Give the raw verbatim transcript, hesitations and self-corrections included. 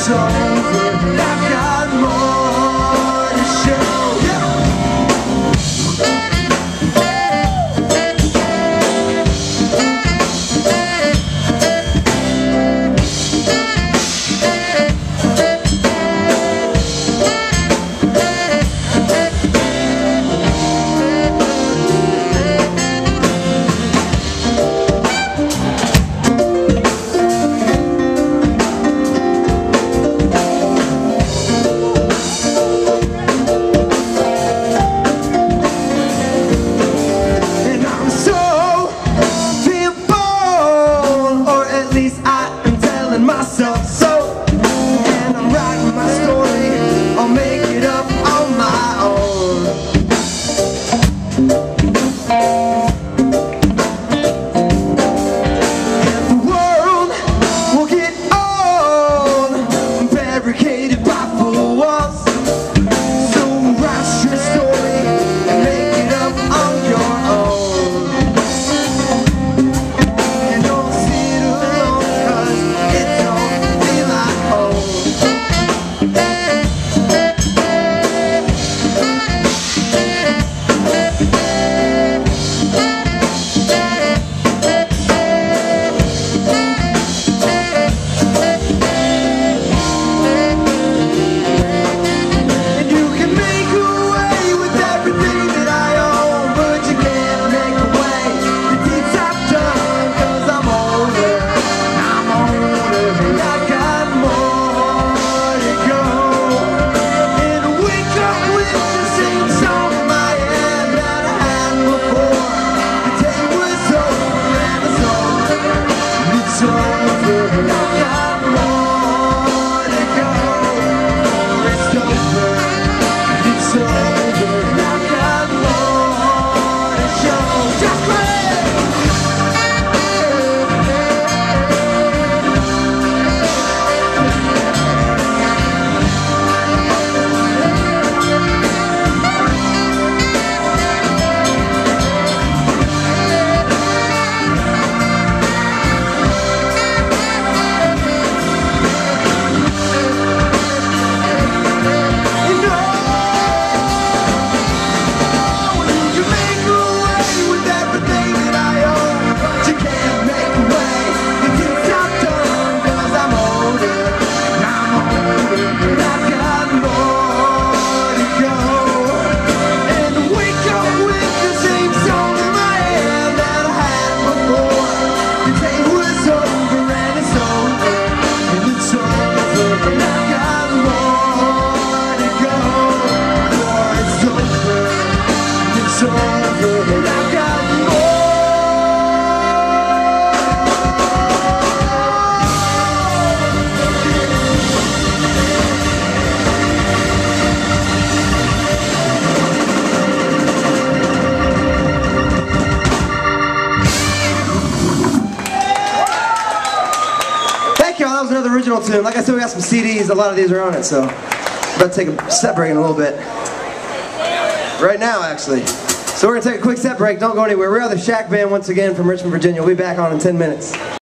it's over, I've got more to show. Yeah. Myself so, and I'm writing my story, I'll make it up on my own. And the world will get old, barricaded by four walls. So write your story and make it up on your own. And don't sit alone, cause it's that was another original tune. Like I said, we got some C Ds. A lot of these are on it, so I'm about to take a set break in a little bit. Right now, actually. So we're going to take a quick set break. Don't go anywhere. We are the Shack Band once again from Richmond, Virginia. We'll be back on in ten minutes.